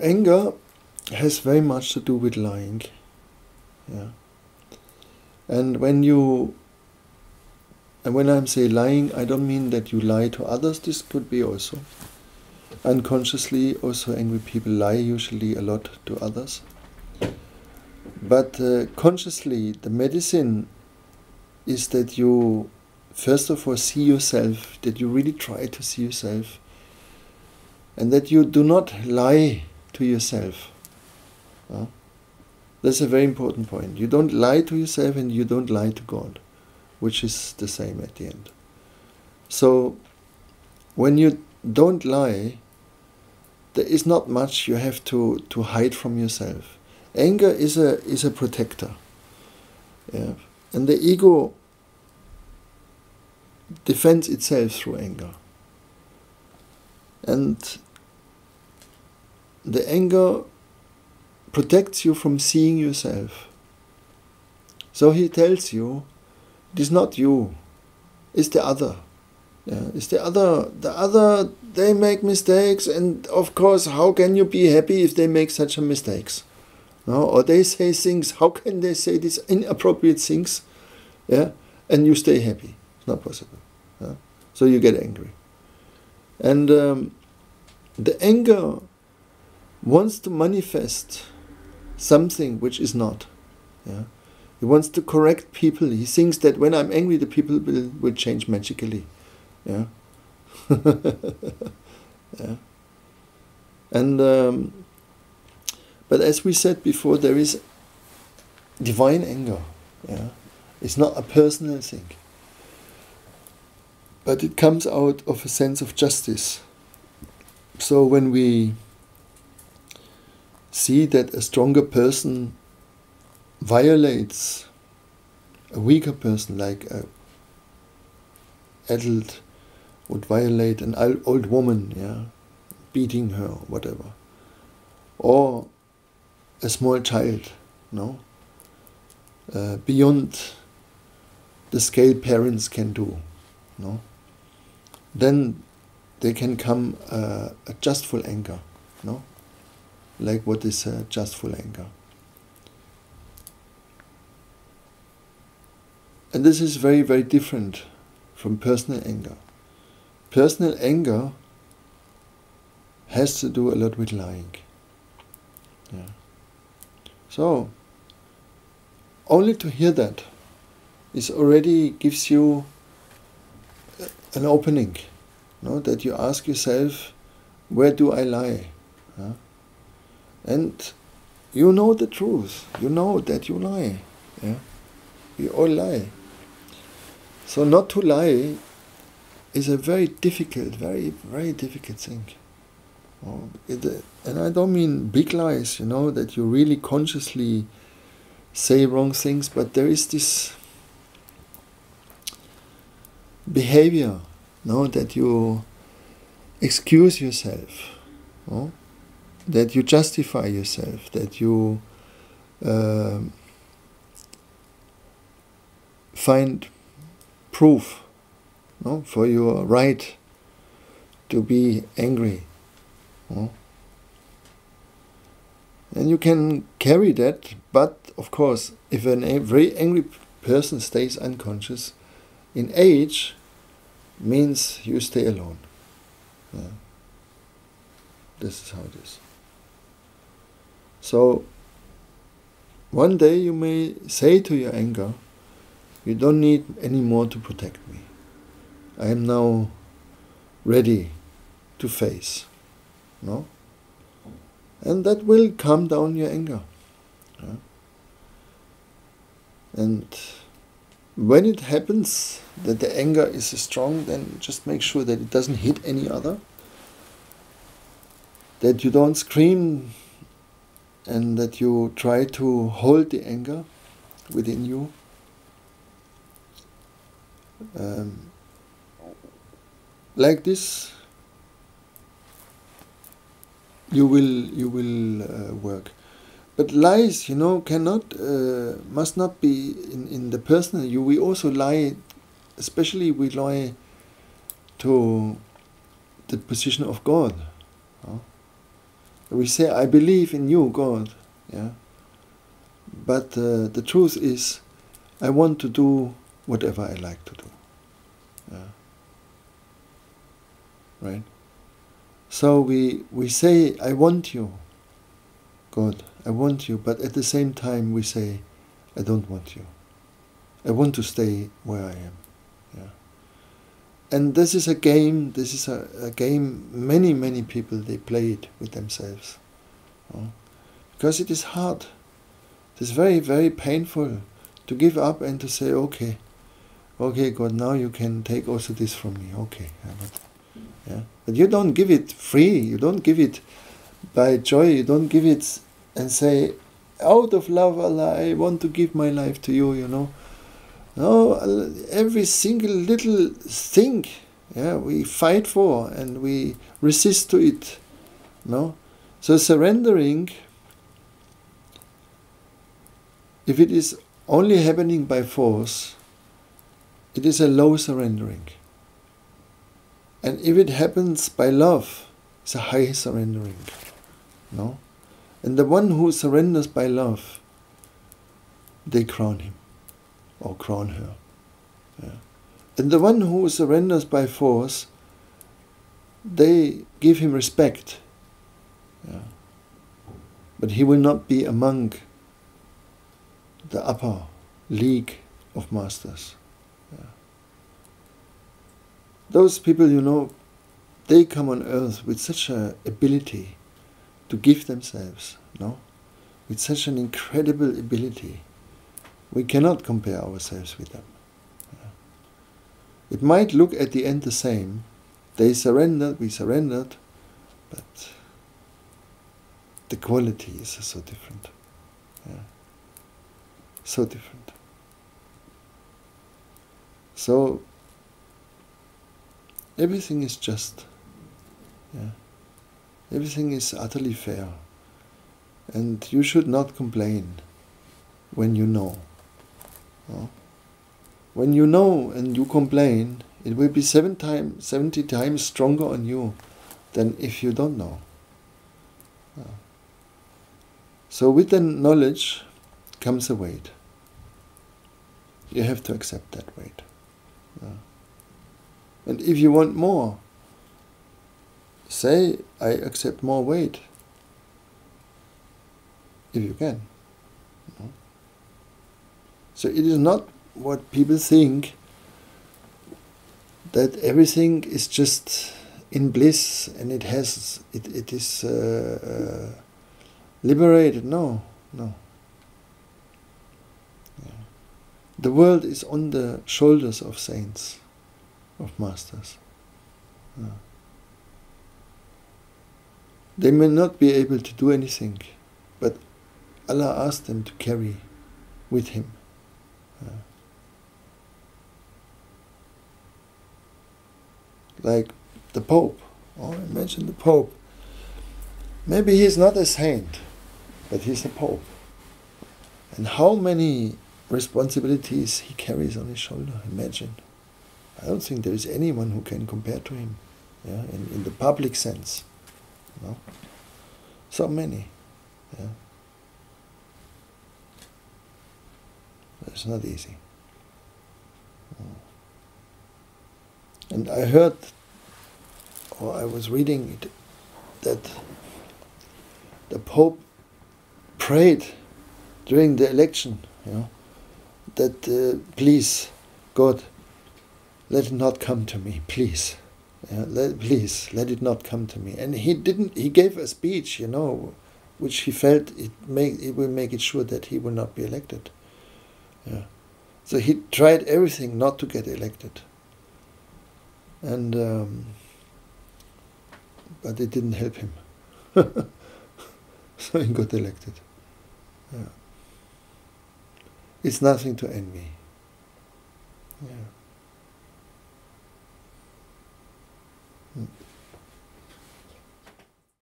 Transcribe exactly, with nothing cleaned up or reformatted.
anger has very much to do with lying. Yeah. And when you, and when I say lying, I don't mean that you lie to others. This could be also unconsciously. Also, angry people lie usually a lot to others. But uh, consciously, the medicine is that you, first of all, see yourself, that you really try to see yourself, and that you do not lie to yourself. Uh, that's a very important point. You don't lie to yourself and you don't lie to God, which is the same at the end. So, when you don't lie, there is not much you have to, to hide from yourself. Anger is a is a protector. Yeah. And the ego defends itself through anger. And the anger protects you from seeing yourself. So he tells you, it is not you, it's the other. Yeah, it's the other. The other, they make mistakes, and of course, how can you be happy if they make such a mistakes? No? Or they say things, how can they say these inappropriate things? Yeah, and you stay happy. It's not possible. Yeah? So you get angry. And um, the anger wants to manifest something which is not. Yeah? He wants to correct people. He thinks that when I'm angry, the people will, will change magically. Yeah. Yeah. And um, but as we said before, there is divine anger. Yeah. It's not a personal thing, but it comes out of a sense of justice. So when we see that a stronger person violates a weaker person, like a adult would violate an old woman, yeah, beating her, whatever, or a small child, no, uh, beyond the scale parents can do, no, then there can come uh, a justful anger, no, like what is a justful anger. And this is very, very different from personal anger. Personal anger has to do a lot with lying. Yeah. So, only to hear that is already gives you an opening, no? That you ask yourself, where do I lie? Yeah? And you know the truth. You know that you lie. Yeah? We all lie. So not to lie is a very difficult, very, very difficult thing. Oh, it, and I don't mean big lies, you know, that you really consciously say wrong things, but there is this behavior, no, that you excuse yourself, no? That you justify yourself, that you uh, find proof, no, for your right to be angry. No? And you can carry that, but of course, if a very angry person stays unconscious, in age means you stay alone. Yeah. This is how it is. So, one day you may say to your anger, you don't need any more to protect me. I am now ready to face. No? And that will calm down your anger. Yeah? And when it happens that the anger is strong, then just make sure that it doesn't hit any other. That you don't scream, and that you try to hold the anger within you. Um, like this, you will you will uh, work. But lies, you know, cannot uh, must not be in, in the personal. You we also lie, especially we lie to the position of God. Huh? We say, I believe in you, God. Yeah. But uh, the truth is, I want to do whatever I like to do. Yeah. Right? So we, we say, I want you, God, I want you, but at the same time we say, I don't want you. I want to stay where I am. Yeah. And this is a game, this is a, a game many, many people, they play it with themselves. Oh. Because it is hard. It is very, very painful to give up and to say, okay, okay, God, now you can take also this from me. Okay. Yeah, but, yeah. But you don't give it free, you don't give it by joy, you don't give it and say, out of love, Allah, I want to give my life to you, you know. No, every single little thing, yeah, we fight for and we resist to it. No? So surrendering, if it is only happening by force, it is a low surrendering. And if it happens by love, it's a high surrendering. No? And the one who surrenders by love, they crown him or crown her. Yeah. And the one who surrenders by force, they give him respect. Yeah. But he will not be among the upper league of masters. Yeah. Those people, you know, they come on earth with such an ability to give themselves, no? With such an incredible ability. We cannot compare ourselves with them. Yeah. It might look at the end the same. They surrendered, we surrendered, but the quality is so different. Yeah. So different. So everything is just. Yeah. Everything is utterly fair. And you should not complain when you know. No? When you know and you complain, it will be seven times, seventy times stronger on you than if you don't know. No. So with the knowledge comes a weight. You have to accept that weight. No. And if you want more, say, I accept more weight. If you can. No? So it is not what people think, that everything is just in bliss and it has, it, it is uh, uh, liberated. No, no. Yeah. The world is on the shoulders of saints, of masters. Yeah. They may not be able to do anything, but Allah asked them to carry with Him. Uh, like the Pope. Oh, I mentioned the Pope. Maybe he's not a saint, but he's a Pope. And how many responsibilities he carries on his shoulder, imagine. I don't think there is anyone who can compare to him, yeah, in, in the public sense. No? So many. Yeah. It's not easy. And I heard, or I was reading it, that the Pope prayed during the election, you know, that uh, please, God, let it not come to me, please. Yeah, let, please, let it not come to me. And he didn't, he gave a speech, you know, which he felt it, make, it will make it sure that he will not be elected. Yeah. So he tried everything not to get elected. And, um, but it didn't help him. So he got elected. Yeah. It's nothing to envy. Yeah.